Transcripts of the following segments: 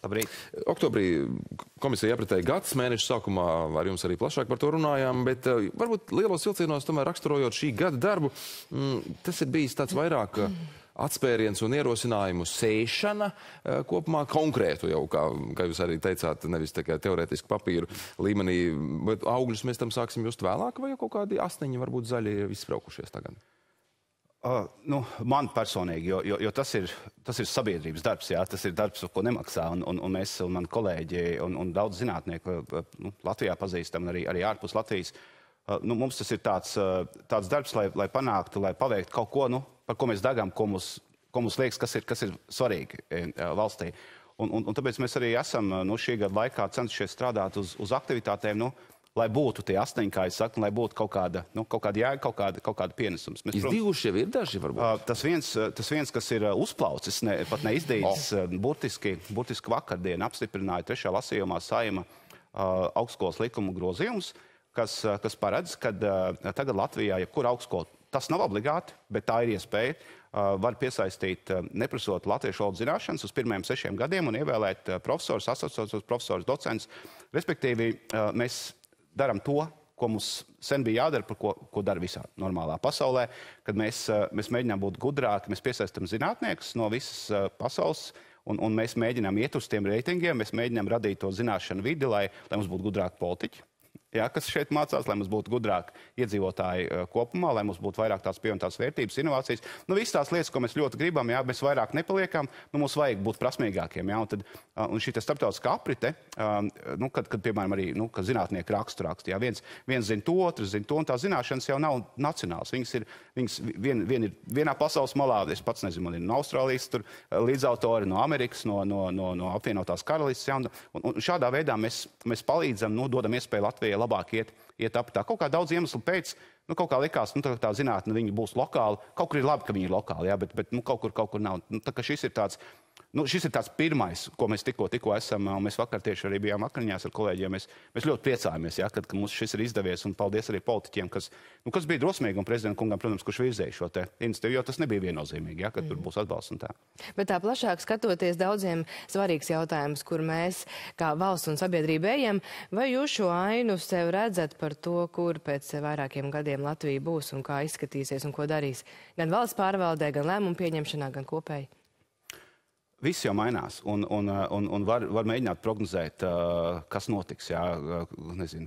Labrīt. Oktobrī komisija apritēja gads, mēneša sākumā ar jums arī plašāk par to runājām, bet varbūt lielos vilcienos tomēr raksturojot šī gada darbu, tas ir bijis tāds vairāk atspēriens un ierosinājumu sēšana kopumā konkrētu jau, kā jūs arī teicāt, nevis tikai teorētiski papīru līmenī, bet augļus mēs tam sāksim just vēlāk, vai jau kaut kādi asniņi varbūt zaļi ir izspraukušies tagad? Man personīgi, jo tas ir sabiedrības darbs, jā, tas ir darbs, ko nemaksā, un mēs, un mani kolēģi, un daudz zinātnieku Latvijā pazīstam, arī ārpus Latvijas. Mums tas ir tāds darbs, lai panāktu, lai paveiktu kaut ko, par ko mēs degam, ko mums liekas, kas ir svarīgi valstī. Un tāpēc mēs arī esam šī gada laikā cenšies strādāt uz aktivitātēm, lai būtu tie astoņi, kā es saku, lai būtu kaut kāda jēga, kaut kāda pienesums. Izdivuši jau ir daži, varbūt? Tas viens, kas ir uzplaucis, pat neizdījis, burtiski vakardien apstiprināja 3. lasījumā Saeima augstskolas likumu grozījumus, kas paredz, ka tagad Latvijā, jebkura augstskola, tas nav obligāti, bet tā ir iespēja, var piesaistīt, neprasot latviešu valodas zināšanas uz pirmajiem 6 gadiem un ievēlēt profesorus, asociētos profesorus, docentus. Respektīvi, mēs darām to, ko mums sen bija jādara, par ko dara visā normālā pasaulē, kad mēs mēģinām būt gudrāki, mēs piesaistam zinātniekus no visas pasaules, un mēs mēģinām iet uz tiem reitingiem, mēs mēģinām radīt to zināšanu vidi, lai mums būtu gudrāki politiķi, kas šeit mācās, lai mums būtu gudrāki iedzīvotāji kopumā, lai mums būtu vairāk tās pievienotās vērtības, inovācijas. Visas tās lietas, ko mēs ļoti gribam, mēs vairāk nepaliekam, mums vajag būt prasmīgākiem. Un šī starptautiskā aprite, kad piemēram arī, kad zinātnieki raksta, viens zina to, otrs zina to, un tā zināšanas jau nav nacionāls. Viņas ir vienā pasaules malā, es pats nezinu, man ir no Austrālijas līdzautori, no Amerikas, no apvienotās karalistes. Un šādā veidā mēs palīdzam, dodam iespēju Latvijai labāk iet aptā. Kaut kā daudz iemeslu pēc, kaut kā likās, tā zinātne, viņi būs lokāli. Kaut kur ir labi, ka viņi ir lokāli, bet kaut kur nav. Tā kā šis ir tāds pirmais, ko mēs tikko esam, un mēs vakar tieši arī bijām vakariņās ar kolēģiem. Mēs ļoti priecājamies, kad mums šis ir izdevies, un paldies arī politiķiem, kas bija drosmīgi, un prezidenta kungam, protams, kurš virzēja šo te iniciatīvu, jo tas nebija viennozīmīgi, kad tur būs atbalsts un tā. Bet tā plašāk skatoties daudziem svarīgs jautājums, kur mēs kā valsts un sabiedrība ejam, vai jūs šo ainu sev redzat par to, kur pēc vairākiem gadiem Latvija būs un kā izskatīsies un ko darīs? Gan valsts pārvaldē, gan lēmumu pieņemšanā, gan kopēji? Viss jau mainās, un var mēģināt prognozēt, kas notiks, nezinu,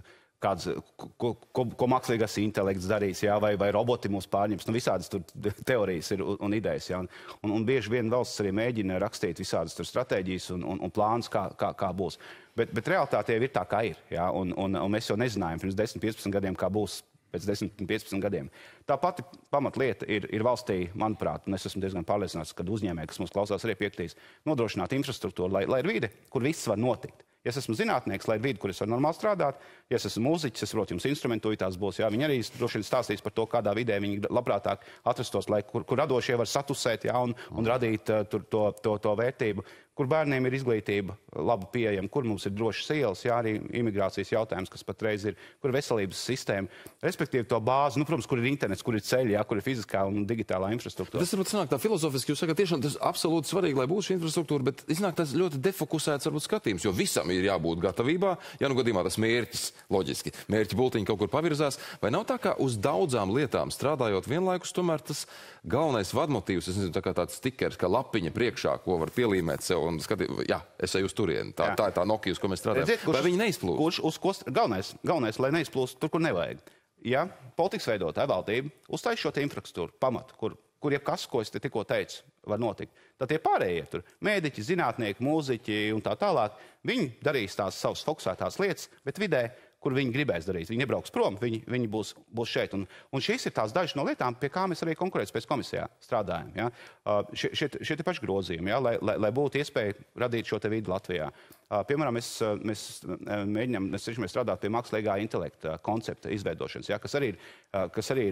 ko mākslīgais intelekts darīs, vai roboti mūs pārņems. Visādas tur teorijas ir un idejas. Un bieži vien valsts arī mēģina rakstīt visādas tur stratēģijas un plānus, kā būs. Bet realitāte ir tā, kā ir. Un mēs jau nezinājām pirms 10-15 gadiem, kā būs pēc 10-15 gadiem. Tā pati pamatlieta ir valstī, manuprāt, un es esmu diezgan pārliecināts, ka uzņēmēji, kas mums klausās, arī piektīs, nodrošināt infrastruktūru, lai ir vide, kur viss var notikt. Ja es esmu zinātnieks, lai ir vide, kur es varu normāli strādāt, ja es esmu mūziķis, es protu, jums instrumentuitāts būs, viņi arī droši vien stāstīs par to, kādā vidē viņi labprātāk atrastos, kur radošie var satusēt, un radīt to vērtību, kur bērniem ir izglītība labi pieejama, kur mums ir drošas ielas, arī imigrācijas jautājums, kas patreiz ir, kur ir veselības sistēma, respektīvi to bāzi, protams, kur ir internets, kur ir ceļi, kur ir fiziskā un digitālā infrastruktūra. Tas varbūt sanāk tā filozofiski, jūs sakat, tiešām tas absolūti svarīgi, lai būtu šī infrastruktūra, bet iznāk tas ļoti defokusēts varbūt skatījums, jo visam ir jābūt gatavībā, ja gadījumā tas mērķis, loģiski, mērķi bultiņi kaut kur pavirzās, vai nav tā, kā uz daudzām lietām strādājot vienlaikus, tomēr tas galvenais vadmotīvs, es nezinu, tā kā tāds stikers, kā lapiņa priekšā, ko var pielīmēt sev un skatīt, es eju uz turieni. Tā ir tā Nokia, uz ko mēs strādājam. Vai viņi neizplūst? Galvenais, lai neizplūst tur, kur nevajag. Ja politikas veidotāja valdība uztais šo te infrastruktūru pamatu, kur jebkas, ko es te tikko teicu, var notikt, tad tie pārējie tur, mēdiķi, zinātnieki, mūziķi un tā tālāk, viņi darīs tās savas fokusētās lietas, bet vidē, kur viņi gribēs darīt. Viņi nebrauks prom, viņi būs šeit. Un šīs ir tās dažas no lietām, pie kā mēs arī konkurētspējas komisijā strādājam. Šie paši grozījumi, lai būtu iespēja radīt šo te vidi Latvijā. Piemēram, mēs cenšamies strādāt pie mākslīgā intelekta koncepta izveidošanas, kas arī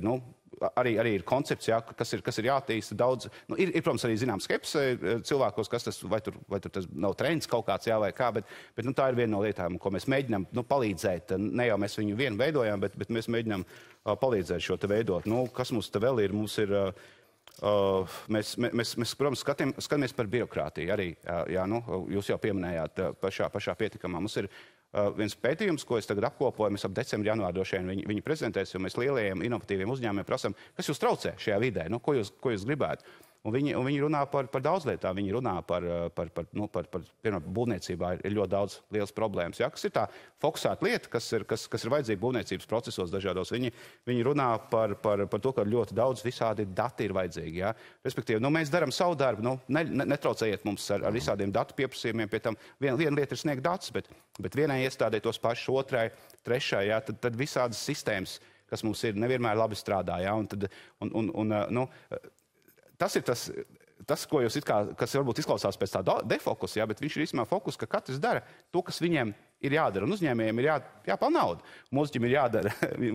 ir koncepts, kas ir jātīsta daudz. Ir, protams, arī zinām skepse cilvēkos, vai tur tas nav trends kaut kāds, vai kā, bet tā ir viena no lietām, ko mēs mēģinām palīdzēt. Ne jau mēs viņu vienu veidojam, bet mēs mēģinām palīdzēt šo te veidot. Kas mums te vēl ir? Mums ir mēs protams, skatāmies par birokrātiju arī. Jā, nu, jūs jau pieminējāt pašā pietikamā. Mums ir viens pētījums, ko es tagad apkopoju, mēs ap decembri, janvāri droši vien viņi prezentēs, jo mēs lielajiem inovatīviem uzņēmumiem prasam, kas jūs traucē šajā vidē, nu, ko jūs gribētu. Un viņi runā par daudz lietām. Viņi runā piemēram, būvniecībā ir ļoti daudz lielas problēmas. Ja? Kas ir tā fokusēta lieta, kas ir vajadzīga būvniecības procesos dažādos. Viņi runā par to, ka ļoti daudz visādi dati ir vajadzīgi. Ja? Respektīvi, nu, mēs darām savu darbu, netraucējiet mums ar visādiem datu pieprasījumiem. Pie tam viena lieta ir sniegt datus, bet vienai iestādē tos pašus, otrai, trešai, ja? Tad visādas sistēmas, kas mums ir, nevienmēr labi strādā. Ja? Tas ir tas, ko jūs kas varbūt izklausās pēc tā defokusa, ja, bet viņš ir īstenībā fokus, ka katrs dara to, kas viņiem ir jādara. Un uzņēmējiem ir jāpelnā nauda. Mūziķim ir jādara,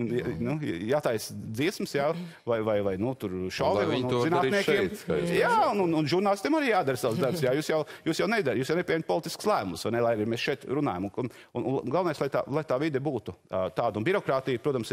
jātaisa dziesmas, jā, vai tur šovi, un zinātniekiem. Jā, un žurnālistiem arī jādara savs darbs. Jā, jūs jau nedarat, jūs jau nepieņemat politiskus lēmumus, vai ne, lai mēs šeit runājam. Un galvenais, lai tā vide būtu tāda. Un birokrātija, protams,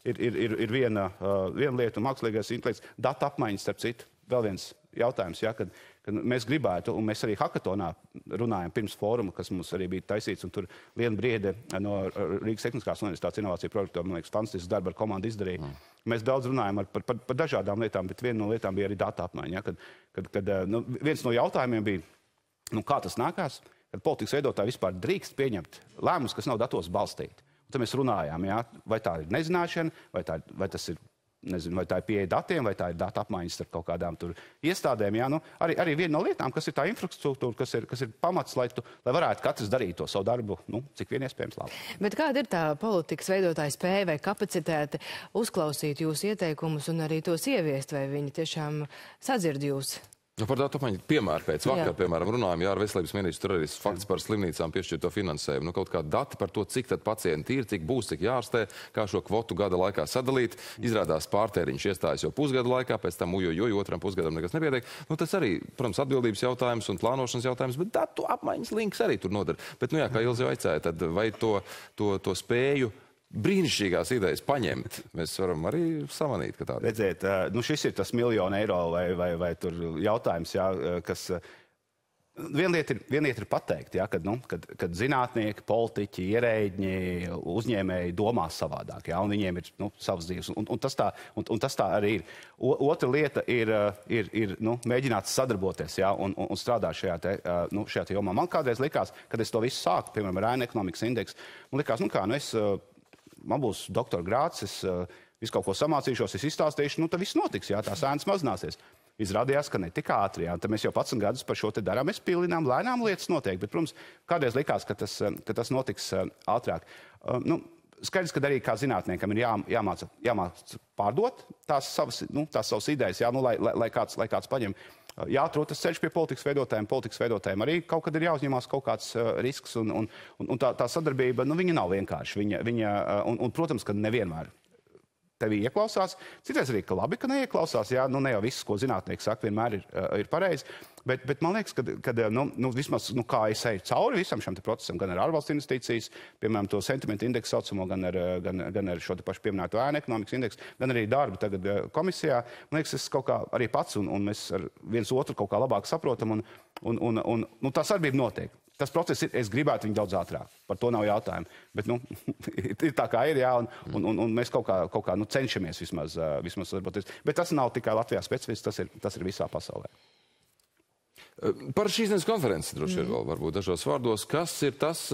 ir viena lieta, un mākslīgais intelekts, data apmaiņas, starp citu. Vēl viens jautājums, ja, kad mēs gribētu, un mēs arī hakatonā runājam pirms fóruma, kas mums arī bija taisīts, un tur Liena Briede no Rīgas Tehniskās universitātes inovāciju projektā, man liekas, fantastisks darbu ar komandu izdarīja. Mēs daudz runājam par dažādām lietām, bet viena no lietām bija arī data apmaiņa. Ja, kad viens no jautājumiem bija, kā tas nākās, kad politikas veidotāji vispār drīkst pieņemt lēmumus, kas nav datos balstīti. Un tad mēs runājām, ja, vai tā ir nezināšana, vai tas ir, nezinu, vai tā ir pieeja datiem, vai tā ir data apmaiņas ar kaut kādām tur iestādēm. Jā, nu, arī viena no lietām, kas ir tā infrastruktūra, kas ir pamats, lai varētu katrs darīt to savu darbu, cik vien iespējams labi. Bet kāda ir tā politikas veidotāja spēja vai kapacitāte uzklausīt jūsu ieteikumus un arī tos ieviest, vai viņi tiešām sadzird jūs? Par datu apmaiņu piemēru pēc vakar, piemēram, runājam, ar veselības ministru, tur arī fakts par slimnīcām piešķirto finansējumu. Kaut kādi dati par to, cik tad pacienti ir, cik būs, cik jārastē, kā šo kvotu gada laikā sadalīt. Izrādās pārtēriņš iestājas jau pusgada laikā, pēc tam otram pusgadam nekas nepietiek. Tas arī, protams, atbildības jautājums un plānošanas jautājums, bet datu apmaiņas links arī tur nodara. Bet, jā, kā Ilze jau aicēja, tad vai to spēju brīnišķīgās idejas paņemt, mēs varam arī samanīt, ka tāda. Redziet, šis ir tas €1 miljonu vai tur jautājums, jā, kas... Viena lieta ir pateikt, jā, kad zinātnieki, politiķi, ierēģi, uzņēmēji domās savādāk, jā, un viņiem ir savas dzīves, un tas tā arī ir. Otra lieta ir mēģināt sadarboties, jā, un strādāt šajā jomā. Man kādreiz likās, kad es to visu sāku, piemēram, ar ēnu ekonomikas indeksu, man likās, man būs doktora grāds, es visu kaut ko samācīšos, es izstāstīšu, tad viss notiks, jā, tās ēnas mazināsies. Izrādījās, ka ne tik ātri, jā, tad mēs jau 11 gadus par šo te darām, mēs pilinām, lēnām lietas notiek, bet, protams, kādreiz likās, ka tas notiks ātrāk. Skaidrs, ka arī kā zinātniekam ir jāmāca pārdot tās savas idejas, jā, lai kāds paņem. Jāatrod tas ceļš pie politikas veidotājiem. Politikas veidotājiem arī kaut kad ir jāuzņemās kaut kāds risks, un tā sadarbība, viņa nav vienkārši. Un, protams, ka nevienmēr tevi ieklausās. Citreiz arī, ka labi, ka neieklausās. Jā, ne jau viss, ko zinātnieki saka, vienmēr ir pareizi. Bet man liekas, ka vismaz, kā es eju cauri visam šam procesam, gan ar ārvalstu investīcijas, piemēram, to sentimentu indeksu saucamo, gan ar šo te pašu pieminēto ēnu ekonomikas indeksu, gan arī darbu tagad komisijā. Man liekas, es kaut kā arī pats, un mēs ar viens otru kaut kā labāk saprotam, un tā sadarbība notiek. Tas process ir, es gribētu viņu daudz ātrāk. Par to nav jautājumu. Bet, ir tā kā ir, jā, un mēs kaut kā cenšamies vismaz sadarboties. Bet tas nav tikai Latvijā specifisks, tas ir visā pasaulē. Par šīs dienas konferences droši vien vēl varbūt dažos vārdos. Kas ir tas,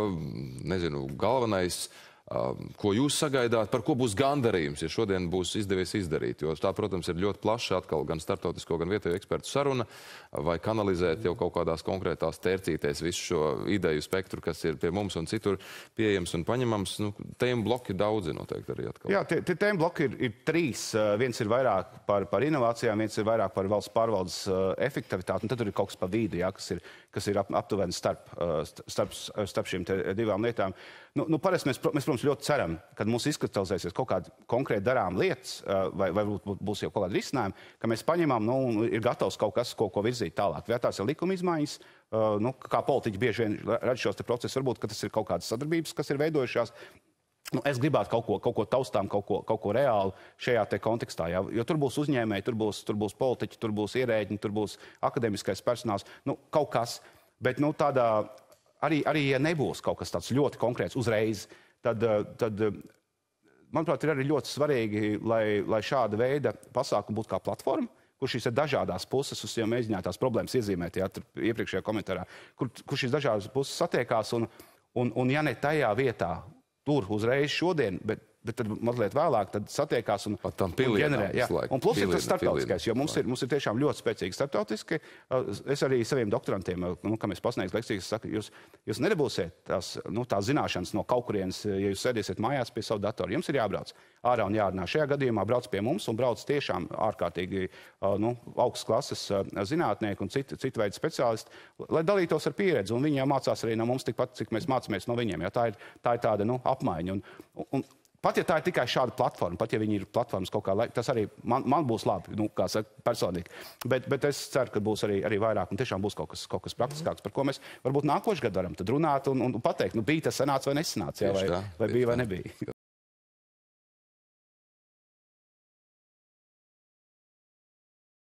galvenais, ko jūs sagaidāt, par ko būs gandarījums, ja šodien būs izdevies izdarīt? Jo tā, protams, ir ļoti plaša atkal gan starptautisko, gan vietējo ekspertu saruna, vai kanalizēt jau kaut kādās konkrētās tercītēs visu šo ideju spektru, kas ir pie mums un citur pieejams un paņemams. Tēmu bloki ir daudzi noteikti arī atkal. Jā, tie tēmu bloki ir 3. Viens ir vairāk par inovācijām, viens ir vairāk par valsts pārvaldes efektivitāti, un tad tur ir kaut kas pa vidu, jā, kas ir aptuveni starp šīm divām lietām. Parasti mēs, protams, ļoti ceram, kad mums izkristalizēsies kaut kāda konkrēti darām lietas, vai būs jau kaut kāda risinājuma, ka mēs paņemam, un ir gatavs kaut kas, ko virzīt tālāk. Vai tās ir likuma izmaiņas, kā politiķi bieži vien redz šos te procesus, varbūt, ka tas ir kaut kādas sadarbības, kas ir veidojušās. Es gribētu kaut ko taustām, kaut ko reāli šajā te kontekstā, jā, jo tur būs uzņēmēji, tur būs politiķi, tur būs ierēģi, tur būs akademiskais personāls, kaut kas. Bet tādā, arī ja nebūs kaut kas tāds ļoti konkrēts uzreiz, tad manuprāt, ir arī ļoti svarīgi, lai šāda veida pasākumi būtu kā platforma, kur šīs ir dažādās puses, uz jau mēģinātās problēmas iezīmēt, jā, iepriekšējā komentārā, kur šīs dažādas puses satiekās un ja ne tajā vietā, tur uzreiz šodien, bet tad mazliet vēlāk tad satiekās un ģenerē. Un plus ir tas starptautiskais, jo mums ir tiešām ļoti spēcīgi starptautiski. Es arī saviem doktorantiem, kā mēs pasniegsim lekcijas, saku, jūs nedabūsiet tās zināšanas no kaut kurienes, ja jūs sēdīsiet mājās pie savu datoru. Jums ir jābrauc ārā un jārunā. Šajā gadījumā brauc pie mums un brauc tiešām ārkārtīgi augstas klases zinātnieki un citu veidu speciālisti, lai dalītos ar pieredzi. Un viņi jau mācās arī no mums tikpat, cik mēs mācāmies no viņiem. Ja? Tā ir tāda apmaiņa. Un pat ja tā ir tikai šāda platforma, pat ja viņi ir platformas kaut kā, tas arī man būs labi, kā saka, personīgi. Bet es ceru, ka būs arī vairāk un tiešām būs kaut kas praktiskāks, par ko mēs varbūt nākošu gadu varam tad runāt un pateikt, bija tas sanāca vai nesanāca, vai bija vai nebija.